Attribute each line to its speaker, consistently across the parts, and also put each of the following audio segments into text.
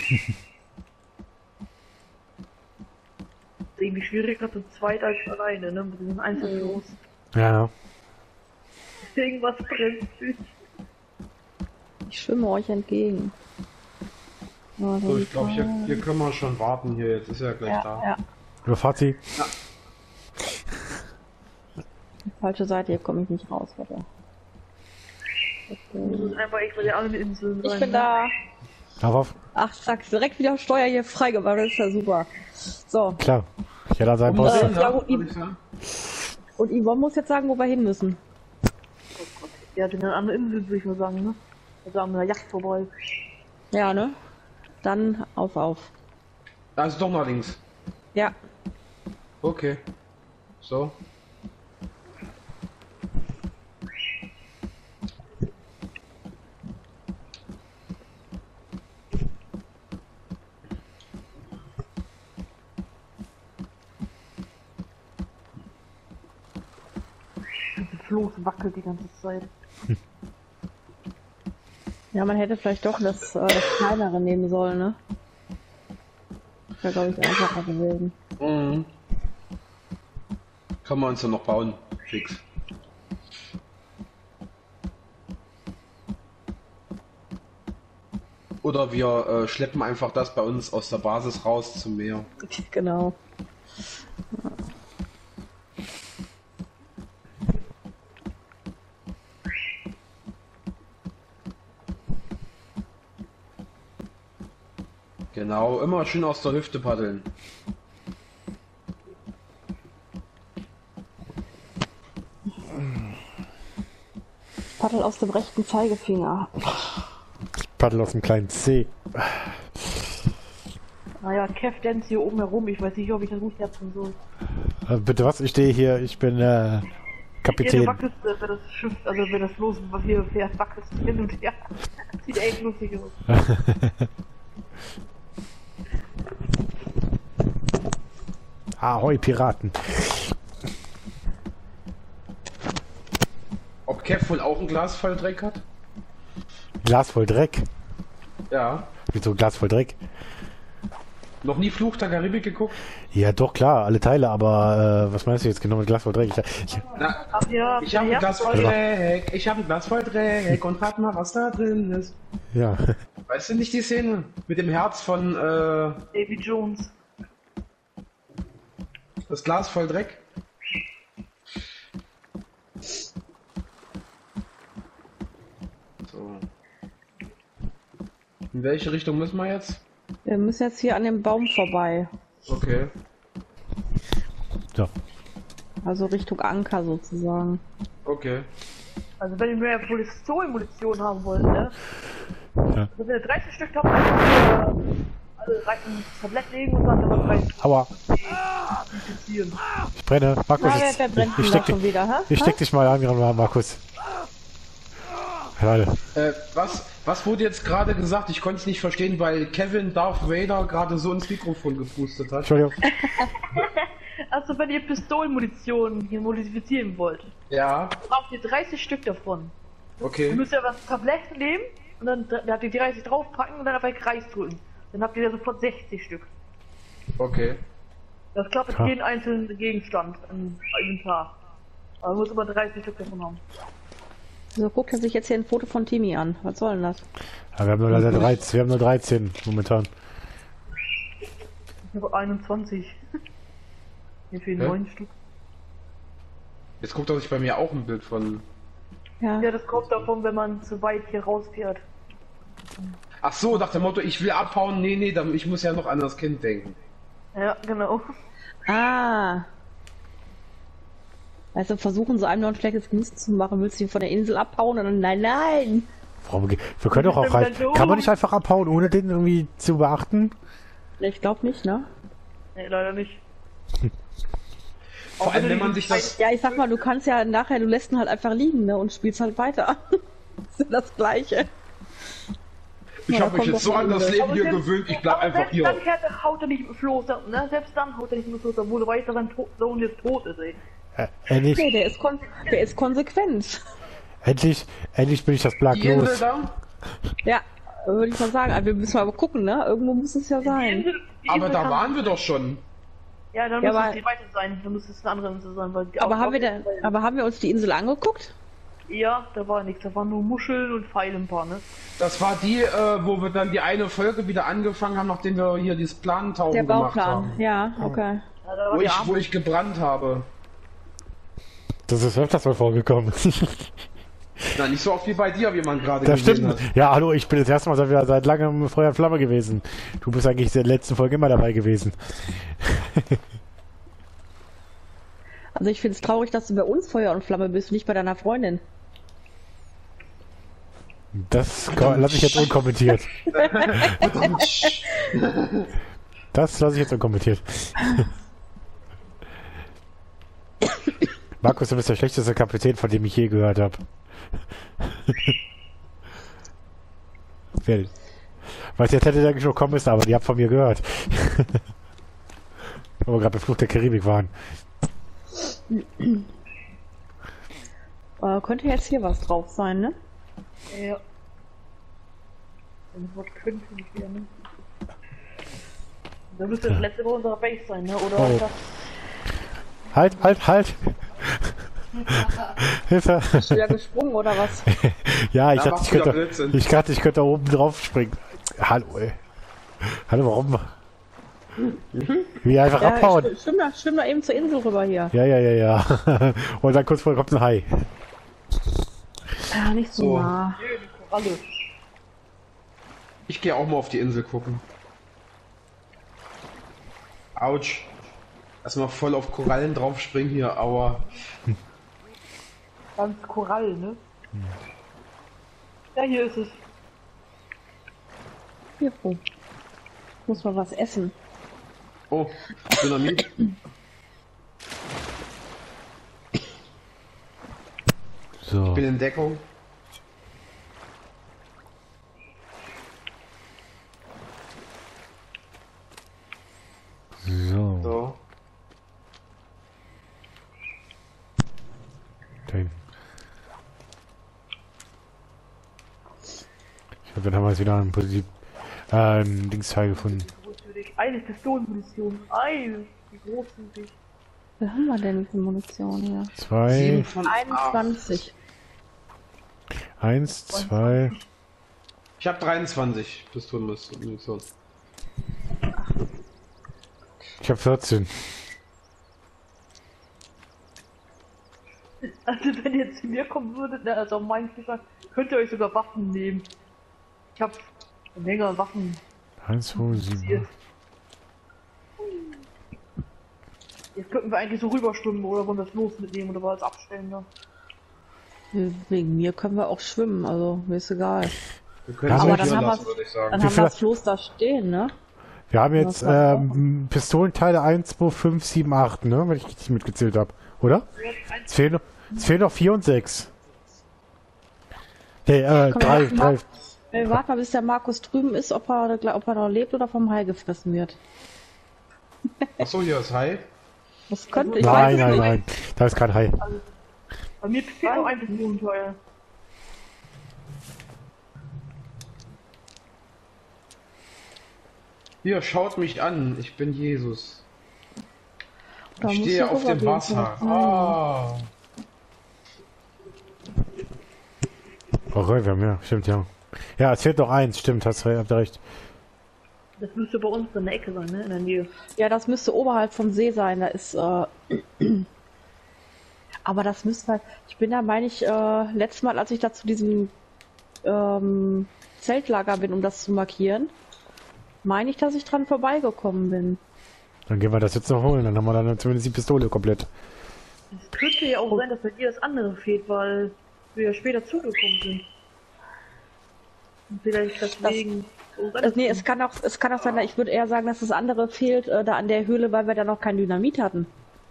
Speaker 1: Ist irgendwie schwieriger zu zweit als alleine, ne? Mit diesem Einzelfloß.
Speaker 2: Ja.
Speaker 1: Irgendwas brennt sich.
Speaker 3: Ich schwimme euch entgegen. Ja,
Speaker 4: So, ich glaube, hier können wir schon warten. Hier, jetzt ist er gleich da.
Speaker 3: Ja.
Speaker 2: Überfahrt sie.
Speaker 4: Ja.
Speaker 3: Falsche Seite, hier komme ich nicht raus, warte.
Speaker 1: Das ist einfach echt, weil die anderen Inseln
Speaker 3: Ich
Speaker 1: sein,
Speaker 3: bin
Speaker 1: ne?
Speaker 3: da.
Speaker 2: Darauf.
Speaker 3: Ach, zack, direkt wieder Steuer hier freigemacht, das ist ja super. So.
Speaker 2: Klar. Jeder hat seinen Boss.
Speaker 3: Ja, gut, und Yvonne muss jetzt sagen, wo wir hin müssen.
Speaker 1: Oh Gott. Ja, den anderen Inseln würde ich mal sagen, ne? Also an der Yacht vorbei.
Speaker 3: Ja, ne? Dann auf.
Speaker 4: Also doch nach links.
Speaker 3: Ja.
Speaker 4: Okay. So.
Speaker 1: Das Floß wackelt die ganze Zeit.
Speaker 3: Ja, man hätte vielleicht doch das kleinere nehmen sollen, ne? Das wäre, glaube ich, einfacher gewesen.
Speaker 4: Mhm. Kann man uns ja noch bauen. Fix. Oder wir schleppen einfach das bei uns aus der Basis raus zum Meer.
Speaker 3: Genau.
Speaker 4: Genau, immer schön aus der Hüfte paddeln.
Speaker 3: Paddel aus dem rechten Zeigefinger.
Speaker 2: Ich paddel aus dem kleinen C.
Speaker 1: Naja, Kev dance hier oben herum. Ich weiß nicht, ob ich das gut herzen soll.
Speaker 2: Bitte was? Ich stehe hier. Ich bin
Speaker 1: Ja, du
Speaker 2: Kapitän.
Speaker 1: wackelst, wenn das Schiff, also wenn das Los hier fährt, wackelst du hin und her. Sieht echt lustig aus.
Speaker 2: Ahoi, Piraten.
Speaker 4: Ob Kev wohl auch ein Glas voll Dreck hat?
Speaker 2: Glas voll Dreck.
Speaker 4: Ja.
Speaker 2: Wieso Glas voll Dreck?
Speaker 4: Noch nie Fluch der Karibik geguckt?
Speaker 2: Ja, doch, klar, alle Teile, aber was meinst du jetzt genau mit Glas voll Dreck?
Speaker 4: Na,
Speaker 1: Ach ja,
Speaker 4: ich habe ein Glas voll Dreck, ich habe ein Glas voll Dreck und rat mal, was da drin ist.
Speaker 2: Ja.
Speaker 4: Weißt du nicht die Szene? Mit dem Herz von,
Speaker 1: Davy Jones.
Speaker 4: das Glas voll Dreck? So. In welche Richtung müssen wir jetzt?
Speaker 3: Wir müssen jetzt hier an dem Baum vorbei.
Speaker 4: Okay.
Speaker 2: So.
Speaker 3: Also Richtung Anker sozusagen.
Speaker 4: Okay.
Speaker 1: Also wenn ihr mehr Munition haben wollt, ne?
Speaker 2: Ja.
Speaker 1: Also wenn ihr 30 Stück habt, einfach alle rein ins Tablett legen und dann immer 30
Speaker 2: Aua.
Speaker 1: infizieren.
Speaker 2: Ich brenne. Markus,
Speaker 3: Na, wer brennt
Speaker 2: ich
Speaker 3: denn
Speaker 2: steck
Speaker 3: da schon wieder, hä?
Speaker 2: ich steck dich mal an, Markus. Warte.
Speaker 4: Was wurde jetzt gerade gesagt? Ich konnte es nicht verstehen, weil Kevin Darth Vader gerade so ins Mikrofon gepustet hat.
Speaker 2: Entschuldigung.
Speaker 1: Also wenn ihr Pistolenmunition hier modifizieren wollt,
Speaker 4: Ja,
Speaker 1: braucht ihr 30 Stück davon. Ihr
Speaker 4: okay.
Speaker 1: müsst ja was Tablett nehmen und dann habt ihr 30 draufpacken und dann auf einen Kreis drücken. Dann habt ihr ja sofort 60 Stück.
Speaker 4: Okay.
Speaker 1: Das klappt mit
Speaker 2: Klar.
Speaker 1: jedem einzelnen Gegenstand im Inventar. Aber man muss immer 30 Stück davon haben.
Speaker 3: So guckt er sich jetzt hier ein Foto von Timmy an. Was soll denn das?
Speaker 2: Ja, wir haben nur leider 13. Wir haben nur 13 momentan.
Speaker 1: Ich habe 21. Mir fehlen
Speaker 4: Hä?
Speaker 1: 9 Stück.
Speaker 4: Jetzt guckt er sich bei mir auch ein Bild von.
Speaker 3: Ja.
Speaker 1: Ja, das kommt davon, wenn man zu weit hier rausfährt.
Speaker 4: Ach so, nach dem Motto, ich will abhauen. Nee, ich muss ja noch an das Kind denken.
Speaker 1: Ja, genau.
Speaker 3: Ah. Weißt du, versuchen so einem noch ein schlechtes Gewissen zu machen, willst du ihn von der Insel abhauen und dann nein.
Speaker 2: Wir können doch auch rein. Kann man nicht einfach abhauen, ohne den irgendwie zu beachten?
Speaker 3: Ich glaube nicht, ne?
Speaker 1: Nee, leider nicht.
Speaker 4: Vor allem, wenn man sich das.
Speaker 3: Ja, ich sag mal, du kannst ja nachher, du lässt ihn halt einfach liegen, ne? Und spielst halt weiter. Das ist ja das Gleiche.
Speaker 4: Ich
Speaker 3: Ja,
Speaker 4: habe mich
Speaker 3: kommt
Speaker 4: jetzt
Speaker 3: doch
Speaker 4: so an
Speaker 3: mal
Speaker 4: das
Speaker 3: wieder.
Speaker 4: Leben hier gewöhnt, ich bleib
Speaker 1: aber
Speaker 4: einfach
Speaker 1: selbst
Speaker 4: hier.
Speaker 1: dann haut er nicht mit dem Floß, ne? Selbst dann haut er nicht mit dem Floß, obwohl du weißt, dass sein Sohn jetzt tot ist, ey.
Speaker 2: Endlich,
Speaker 3: Nee, der ist konsequent.
Speaker 2: endlich bin ich das Black
Speaker 4: Die Insel
Speaker 2: los.
Speaker 4: da?
Speaker 3: Ja, Würde ich mal sagen. Also wir müssen mal gucken, ne? Irgendwo muss es ja sein.
Speaker 4: Aber da waren wir doch schon.
Speaker 1: Ja, dann
Speaker 3: Ja,
Speaker 1: muss
Speaker 3: aber-
Speaker 1: es die weiter sein. Dann muss es eine andere Insel sein. Weil die
Speaker 3: Aber
Speaker 1: auch-
Speaker 3: haben wir uns die Insel angeguckt?
Speaker 1: Ja, da war nichts. Da waren nur Muscheln und Pfeile ein paar, ne?
Speaker 4: Das war die, wo wir dann die eine Folge wieder angefangen haben, nachdem wir hier dieses Planentauchen
Speaker 3: Der
Speaker 4: gemacht
Speaker 3: Bauplan.
Speaker 4: haben.
Speaker 3: Ja, okay.
Speaker 1: Ja, da war die Arme.
Speaker 4: Wo ich gebrannt habe.
Speaker 2: Das ist öfters mal vorgekommen.
Speaker 4: Na, nicht so oft wie bei dir, wie man gerade
Speaker 2: Das
Speaker 4: gesehen
Speaker 2: stimmt.
Speaker 4: hat.
Speaker 2: Ja, hallo, ich bin das erste Mal seit langem Feuer und Flamme gewesen. Du bist eigentlich in der letzten Folge immer dabei gewesen.
Speaker 3: Also ich finde es traurig, dass du bei uns Feuer und Flamme bist, nicht bei deiner Freundin.
Speaker 2: Das lasse ich jetzt unkommentiert. Das lasse ich jetzt unkommentiert. Markus, du bist der schlechteste Kapitän, von dem ich je gehört habe. Weiß jetzt hätte der schon kommen müssen, aber die habt von mir gehört. Wo wir gerade bei Fluch der Karibik waren.
Speaker 3: Könnte jetzt hier was drauf sein, ne?
Speaker 1: Ja. Das Wort könnte nicht wieder, ne? Da müsste das letzte bei unserer Base sein, ne? Oder
Speaker 2: Oh.
Speaker 1: das.
Speaker 2: Halt! Hilfe!
Speaker 3: Bist du ja gesprungen oder was?
Speaker 2: Ja, ich
Speaker 4: Da
Speaker 2: dachte,
Speaker 4: macht's wieder Blödsinn.
Speaker 2: ich könnte da oben drauf springen. Hallo, ey. Hallo, warum? Wie einfach
Speaker 3: Ja,
Speaker 2: abhauen.
Speaker 3: schwimm da eben zur Insel rüber hier.
Speaker 2: Ja. Und dann kurz vorher kommt ein Hai.
Speaker 3: Ja, nicht so
Speaker 4: So.
Speaker 3: nah.
Speaker 1: Nö, die Koralle.
Speaker 4: Ich gehe auch mal auf die Insel gucken. Autsch. Erstmal voll auf Korallen draufspringen hier, aua.
Speaker 1: Ganz Korall, ne? Ja, hier ist es.
Speaker 3: Hier, oh. Muss man was essen.
Speaker 4: Oh, Dynamit.
Speaker 2: So.
Speaker 4: Ich bin in Deckung.
Speaker 2: So.
Speaker 4: So.
Speaker 2: Da hinten. Ich glaube, dann haben wir jetzt wieder ein Dingsteil gefunden.
Speaker 1: Großzügig. Eine Pistolenmunition. Eine. Wie großzügig.
Speaker 3: Was haben wir denn für Munition hier?
Speaker 2: 2,
Speaker 4: 7 von
Speaker 3: 21.
Speaker 2: 1, 2.
Speaker 4: Ich habe 23 Pistolenmunition.
Speaker 2: Ich habe 14.
Speaker 1: Also wenn ihr zu mir kommen würdet, ne, also auf meinen Fischern, könnt ihr euch sogar Waffen nehmen. Ich hab eine Menge Waffen.
Speaker 2: 1, 2, 7.
Speaker 1: Jetzt könnten wir eigentlich so rüberschwimmen oder wollen wir das los mitnehmen oder wollen wir es abstellen, ne?
Speaker 3: Wegen mir können wir auch schwimmen, also mir ist egal.
Speaker 4: Wir können
Speaker 2: Ja,
Speaker 4: es
Speaker 2: aber
Speaker 4: auch
Speaker 3: dann
Speaker 4: hier
Speaker 3: haben
Speaker 4: lassen,
Speaker 3: wir's-
Speaker 4: würde ich sagen.
Speaker 3: Dann
Speaker 2: Wie
Speaker 3: haben wir
Speaker 2: viel-
Speaker 3: das Floß da stehen, ne?
Speaker 2: Wir haben jetzt
Speaker 3: Was war's
Speaker 2: Pistolenteile 1, 2, 5, 7, 8, ne? Wenn ich richtig mitgezählt habe. Oder? Es fehlen noch 4 und 6. Nee,
Speaker 3: Komm,
Speaker 2: 3,
Speaker 3: wir
Speaker 2: 3.
Speaker 3: warten mal, bis der Markus drüben ist, ob er noch lebt oder vom Hai gefressen wird.
Speaker 4: Achso, hier ist Hai.
Speaker 3: Das könnte, ich
Speaker 2: Nein,
Speaker 3: weiß es
Speaker 2: nein,
Speaker 3: nicht.
Speaker 2: nein. Da ist kein Hai.
Speaker 1: Bei mir fehlt noch ein Pistolenteil.
Speaker 4: Hier, schaut mich an. Ich bin Jesus.
Speaker 3: Da
Speaker 4: Ich
Speaker 3: musst
Speaker 4: stehe
Speaker 3: du
Speaker 4: auf dem
Speaker 3: rübergehen.
Speaker 4: Wasser.
Speaker 3: Hm.
Speaker 4: Ah.
Speaker 2: Oh, wir haben ja, stimmt, ja. Ja, es fehlt noch 1, stimmt, habt ihr recht.
Speaker 1: Das müsste bei uns in der Ecke sein, ne? In der Nähe.
Speaker 3: Ja, das müsste oberhalb vom See sein. Da ist. Aber das müsste halt. Ich bin da, meine ich, letztes Mal, als ich da zu diesem Zeltlager bin, um das zu markieren, meine ich, dass ich dran vorbeigekommen bin.
Speaker 2: Dann gehen wir das jetzt noch holen, dann haben wir dann zumindest die Pistole komplett.
Speaker 1: Es könnte ja auch sein, dass bei dir das andere fehlt, weil wir ja später zugekommen sind. Und vielleicht deswegen.
Speaker 3: Nee, es kann auch sein, ich würde eher sagen, dass das andere fehlt, da an der Höhle, weil wir da noch kein Dynamit hatten.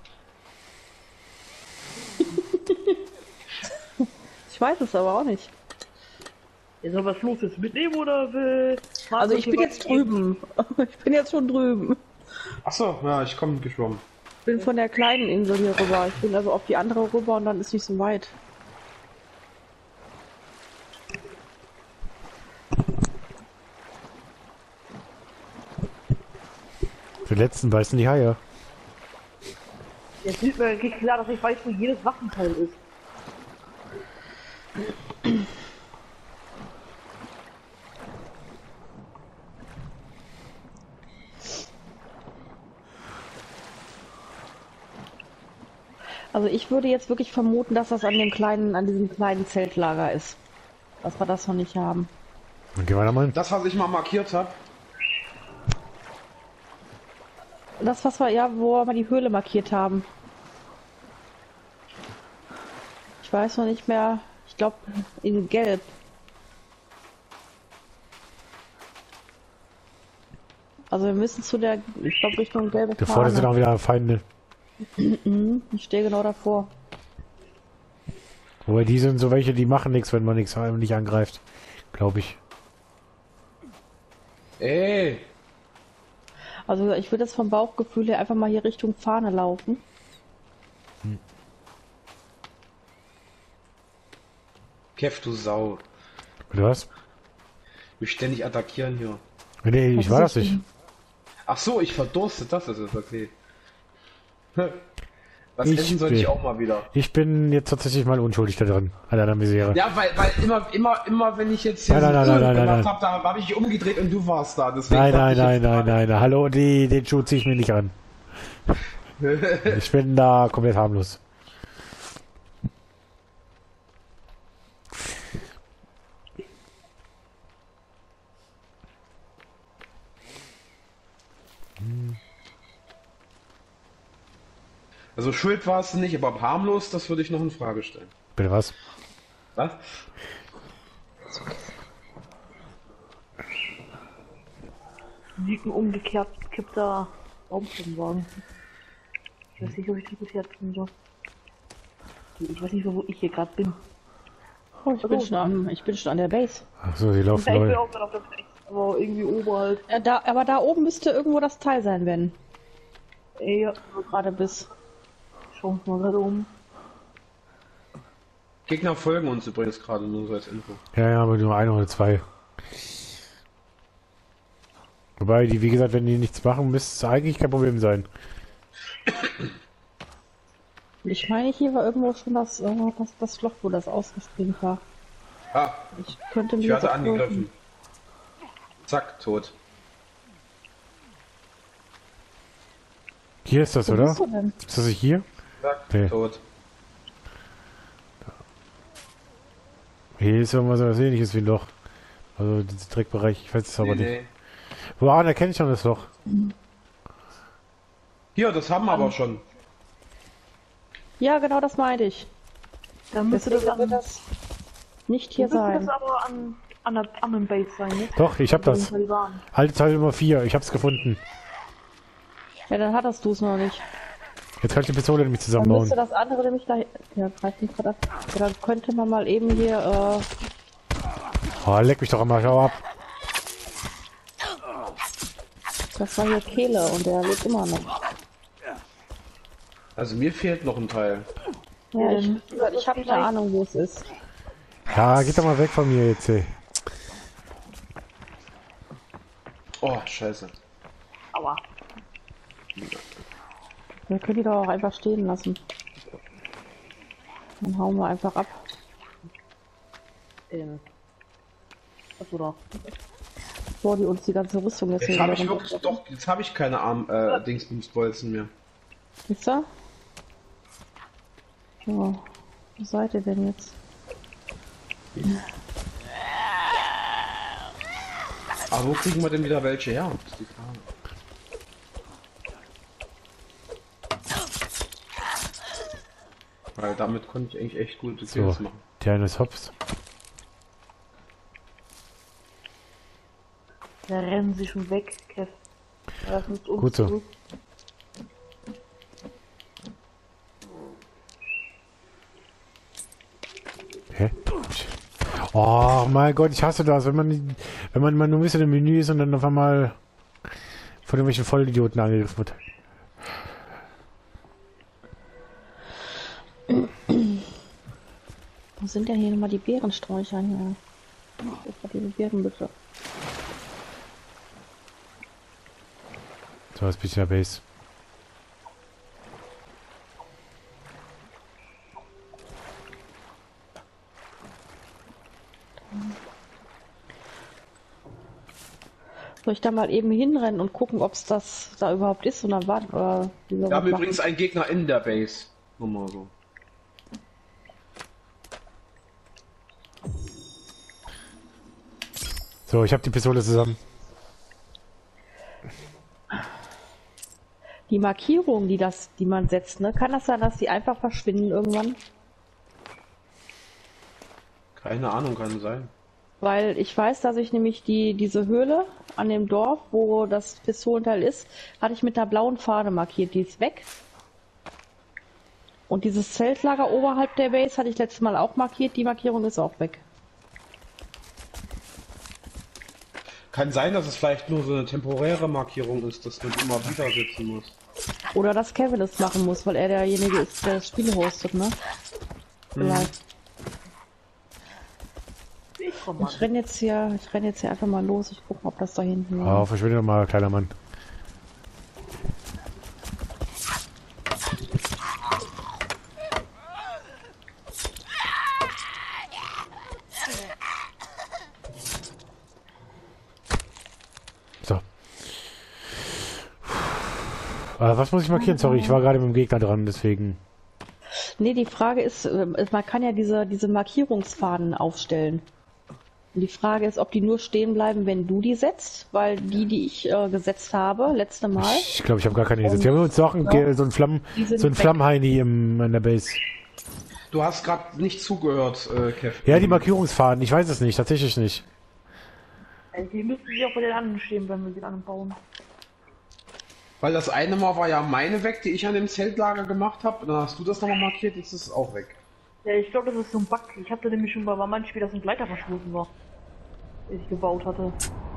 Speaker 3: Ich weiß es aber auch nicht.
Speaker 1: Ja, soll was los jetzt mitnehmen oder will.
Speaker 3: Also ich bin jetzt drüben. Ich bin jetzt schon drüben.
Speaker 4: Achso, ja, ich komme geschwommen.
Speaker 3: Ich bin von der kleinen Insel hier rüber. Ich bin also auf die andere rüber und dann ist nicht so weit.
Speaker 2: Die letzten beißen die Haie.
Speaker 1: Jetzt ist mir wirklich klar, dass ich weiß, wo jedes Waffenteil ist.
Speaker 3: Also ich würde jetzt wirklich vermuten, dass das an diesem kleinen Zeltlager ist. Dass wir das noch nicht haben.
Speaker 2: Dann gehen wir da mal hin.
Speaker 4: Das, was ich mal markiert habe.
Speaker 3: Das, was wir, ja, wo wir die Höhle markiert haben. Ich weiß noch nicht mehr, ich glaube in Gelb. Also wir müssen zu der, ich glaube Richtung gelbe
Speaker 2: Da vorne sind auch wieder Feinde.
Speaker 3: Ich stehe genau davor.
Speaker 2: Wobei die sind so welche, die machen nichts, wenn man nicht angreift. Glaube ich.
Speaker 4: Ey!
Speaker 3: Also ich würde jetzt vom Bauchgefühl her einfach mal hier Richtung Fahne laufen.
Speaker 4: Kev, du Sau.
Speaker 2: Oder was?
Speaker 4: Mich ständig attackieren hier.
Speaker 2: Nee, ich war das nicht.
Speaker 4: Ach so, ich verdurste, das ist es, okay. Was
Speaker 2: Ich
Speaker 4: essen sollte
Speaker 2: bin-
Speaker 4: ich auch mal wieder.
Speaker 2: Ich bin jetzt tatsächlich mal unschuldig da dran. An einer Misere.
Speaker 4: Ja, weil immer, wenn ich jetzt hier
Speaker 2: Nein, nein, nein, nein,
Speaker 4: gemacht
Speaker 2: nein.
Speaker 4: habe, da habe ich mich umgedreht und du warst da. Deswegen
Speaker 2: Nein,
Speaker 4: dachte
Speaker 2: nein,
Speaker 4: ich
Speaker 2: nein,
Speaker 4: jetzt
Speaker 2: nein,
Speaker 4: gerade-
Speaker 2: nein. Hallo, den Schuh ziehe ich mir nicht an. Ich bin da komplett harmlos.
Speaker 4: Also schuld war es nicht, aber harmlos, das würde ich noch in Frage stellen.
Speaker 2: Bitte was?
Speaker 4: Was?
Speaker 1: Liegt ein umgekehrt gekippter Baumstammwagen. Ich weiß nicht, ob ich das bisher tun soll. Ich weiß nicht, wo ich hier gerade bin.
Speaker 3: Oh, ich bin schon an der Base.
Speaker 2: Achso, die laufen
Speaker 1: Ja, ich bin
Speaker 2: Leute.
Speaker 1: auch gerade auf der Flex, aber irgendwie oberhalb.
Speaker 3: Aber da oben müsste irgendwo das Teil sein, wenn
Speaker 1: Ja,
Speaker 3: du gerade bist.
Speaker 1: schauen wir mal gerade um.
Speaker 4: Gegner folgen uns übrigens gerade nur so als Info.
Speaker 2: Ja, ja, aber nur ein oder zwei. Wobei, die, wie gesagt, wenn die nichts machen, müsste es eigentlich kein Problem sein.
Speaker 3: Ich meine, hier war irgendwo schon das Loch, wo das ausgespringt war.
Speaker 4: Ah,
Speaker 3: Ich könnte mir
Speaker 4: ich werde
Speaker 3: jetzt auch
Speaker 4: angegriffen. Zack, tot.
Speaker 2: Hier ist das,
Speaker 3: Wo
Speaker 2: oder?
Speaker 3: bist du denn?
Speaker 2: Ist das nicht hier?
Speaker 4: Zack,
Speaker 2: Nee.
Speaker 4: tot.
Speaker 2: Hier ist irgendwas was ähnliches wie ein Loch. Also, dieser Dreckbereich, ich weiß es aber nicht.
Speaker 4: Nee.
Speaker 2: Woran erkenne ich schon das Loch?
Speaker 4: Hier, das haben wir aber schon.
Speaker 3: Ja, genau das meinte ich.
Speaker 1: Dann müsste
Speaker 3: Deswegen
Speaker 1: das,
Speaker 3: wird das nicht hier
Speaker 1: müsste das
Speaker 3: sein.
Speaker 1: aber an der anderen Base sein, ne?
Speaker 2: Doch, ich hab
Speaker 1: Wo die
Speaker 2: das.
Speaker 1: Taliban.
Speaker 2: Alte Teil Nummer 4, ich hab's gefunden.
Speaker 3: Ja, dann hattest du es noch nicht.
Speaker 2: Jetzt kann ich die Pistole nämlich
Speaker 3: Dann
Speaker 2: zusammenbauen.
Speaker 3: müsste das andere nämlich da... Ja, greift nicht gerade ab. Ja, dann könnte man mal eben hier...
Speaker 2: Oh, leck mich doch einmal, schau ab.
Speaker 3: Das war hier Kehle und der lebt immer noch.
Speaker 4: Also mir fehlt noch ein Teil.
Speaker 3: Ja, ich habe keine Ahnung, wo es ist.
Speaker 2: Ja, geht doch mal weg von mir jetzt, ey.
Speaker 4: Oh, scheiße.
Speaker 1: Aua.
Speaker 3: Wir können die doch auch einfach stehen lassen. Dann hauen wir einfach ab.
Speaker 1: Achso, da.
Speaker 3: Bevor die uns die ganze Rüstung jetzt
Speaker 4: Jetzt habe ich wirklich
Speaker 3: runterschleppen.
Speaker 4: doch, jetzt habe ich keine Dingsbumsbolzen mehr.
Speaker 3: Ist da? So, wo seid ihr denn jetzt?
Speaker 4: Aber wo kriegen wir denn wieder welche her? Das ist die Frage. Weil damit konnte ich eigentlich echt gute
Speaker 2: So,
Speaker 4: Kills machen.
Speaker 2: der eine ist hops.
Speaker 1: Da rennen sie schon weg, Kev. Ja, das ist uns
Speaker 2: Gut so.
Speaker 1: zurück.
Speaker 2: Hä? Oh mein Gott, ich hasse das, wenn man mal nur ein bisschen im Menü ist und dann auf einmal von irgendwelchen Vollidioten angegriffen wird.
Speaker 3: Wo sind denn hier nochmal die Beerensträucher hier? Das war diese Beerenbüsche.
Speaker 2: So, jetzt bin ich in der Base.
Speaker 3: Soll ich da mal eben hinrennen und gucken, ob es das da überhaupt ist und dann warten oder
Speaker 4: Wir haben übrigens einen Gegner in der Base. Nur mal so.
Speaker 2: So, ich habe die Pistole zusammen.
Speaker 3: Die Markierung, die man setzt, ne? Kann das sein, dass die einfach verschwinden irgendwann?
Speaker 4: Keine Ahnung, kann sein.
Speaker 3: Weil ich weiß, dass ich nämlich diese Höhle an dem Dorf, wo das Pistolenteil ist, hatte ich mit einer blauen Fahne markiert. Die ist weg. Und dieses Zeltlager oberhalb der Base hatte ich letztes Mal auch markiert. Die Markierung ist auch weg.
Speaker 4: Kann sein, dass es vielleicht nur so eine temporäre Markierung ist, dass man immer wieder setzen muss.
Speaker 3: Oder dass Kevin es machen muss, weil er derjenige ist, der das Spiel hostet, ne? Vielleicht. Ich renn jetzt hier einfach mal los. Ich gucke, ob das da hinten
Speaker 2: Oh, verschwinde doch mal, kleiner Mann. So. Was muss ich markieren? Sorry, ich war gerade mit dem Gegner dran, deswegen.
Speaker 3: Nee, die Frage ist, man kann ja diese Markierungsfahnen aufstellen. Und die Frage ist, ob die nur stehen bleiben, wenn du die setzt, weil die ich gesetzt habe, letzte Mal.
Speaker 2: Ich glaube, ich habe gar keine gesetzt. Wir haben uns auch so ein Flammheini in der Base.
Speaker 4: Du hast gerade nicht zugehört, Kev.
Speaker 2: Ja, die Markierungsfahnen, ich weiß es nicht, tatsächlich nicht.
Speaker 1: Die müssen sich auch bei den anderen stehen, wenn wir den anderen bauen.
Speaker 4: Weil das eine Mal war ja meine weg, die ich an dem Zeltlager gemacht habe. Dann hast du das nochmal markiert, jetzt ist es auch weg.
Speaker 1: Ja, ich glaube, das ist so ein Bug. Ich hatte nämlich schon bei manchen Spiel, dass ein Gleiter verschwunden war, den ich gebaut hatte.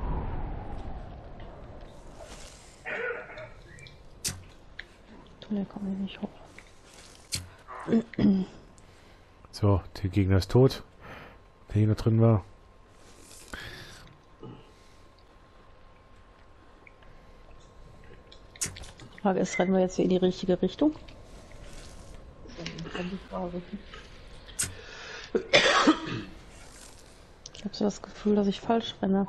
Speaker 3: Der kommt hier nicht hoch.
Speaker 2: So, der Gegner ist tot. Der hier noch drin war.
Speaker 3: Die Frage ist, rennen wir jetzt hier in die richtige Richtung? Ich habe so das Gefühl, dass ich falsch renne.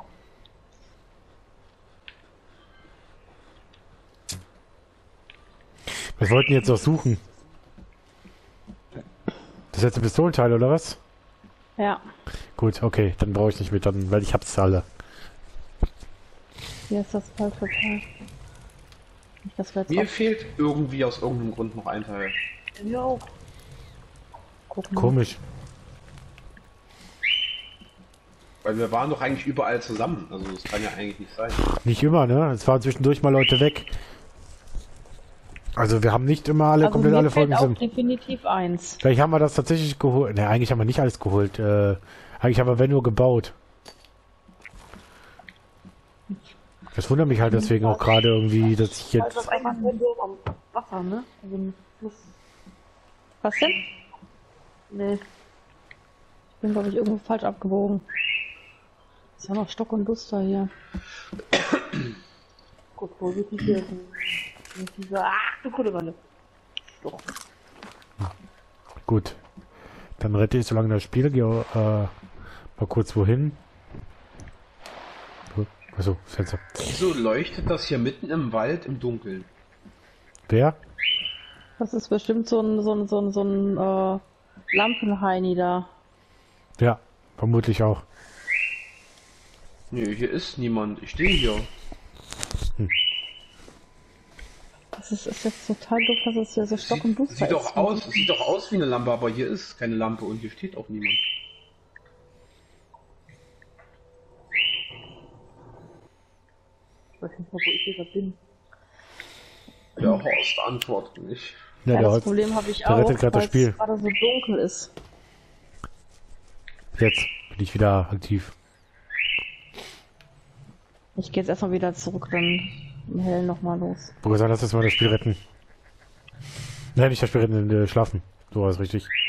Speaker 2: Was wollten die jetzt noch suchen? Das ist jetzt ein Pistolenteil, oder was?
Speaker 3: Ja,
Speaker 2: Gut, okay, dann brauche ich nicht mit, dann, weil ich hab's alle.
Speaker 3: hier ist das falsche Teil. Nicht, dass wir jetzt
Speaker 4: Mir fehlt irgendwie aus irgendeinem Grund noch ein Teil.
Speaker 1: Ja, auch.
Speaker 3: gucken.
Speaker 2: Komisch.
Speaker 4: Weil wir waren doch eigentlich überall zusammen. Also das kann ja eigentlich nicht sein.
Speaker 2: Nicht immer, ne? Es waren zwischendurch mal Leute weg. Also wir haben nicht immer alle,
Speaker 3: Also
Speaker 2: komplett
Speaker 3: mir
Speaker 2: alle
Speaker 3: fällt
Speaker 2: Folgen
Speaker 3: auch
Speaker 2: sind.
Speaker 3: definitiv eins.
Speaker 2: Vielleicht haben wir das tatsächlich geholt. Ne, eigentlich haben wir nicht alles geholt. Eigentlich haben wir wenn nur gebaut. Das wundert mich halt deswegen auch gerade irgendwie, dass ich
Speaker 1: Also
Speaker 2: jetzt...
Speaker 1: einfach nur so am Wasser, ne? Also im Fluss.
Speaker 3: Was denn?
Speaker 1: Nee.
Speaker 3: Ich bin, glaube ich, irgendwo falsch abgebogen. Ist ja noch Stock und Luster hier.
Speaker 1: Gut, vorsichtig hier. Mit dieser. Du Kuddewanne. Doch.
Speaker 2: Gut. Dann rette ich so lange das Spiel. Gehe mal kurz wohin. Achso, Fenster.
Speaker 4: Wieso leuchtet das hier mitten im Wald im Dunkeln?
Speaker 2: Wer?
Speaker 3: Das ist bestimmt so ein Lampenheini da.
Speaker 2: Ja, vermutlich auch.
Speaker 4: Nö, hier ist niemand. Ich stehe hier.
Speaker 3: Das ist jetzt total doof, dass es hier so Stock und Luster
Speaker 4: Sieht
Speaker 3: ist.
Speaker 4: doch aus, sieht doch aus wie eine Lampe, aber hier ist keine Lampe und hier steht auch niemand.
Speaker 1: Ich weiß nicht mal, wo ich hier gerade bin.
Speaker 4: Der Horst antwortet nicht.
Speaker 2: Ja,
Speaker 3: Ja,
Speaker 2: der,
Speaker 3: das Problem habe ich
Speaker 2: der
Speaker 3: auch,
Speaker 2: rettet gerade das
Speaker 3: weil
Speaker 2: Spiel.
Speaker 3: es gerade so dunkel ist.
Speaker 2: Jetzt bin ich wieder aktiv.
Speaker 3: Ich gehe jetzt erstmal wieder zurück, dann im Hellen nochmal los.
Speaker 2: Wo gesagt, lass uns mal das Spiel retten. Nein, nicht das Spiel retten, schlafen. So war es richtig.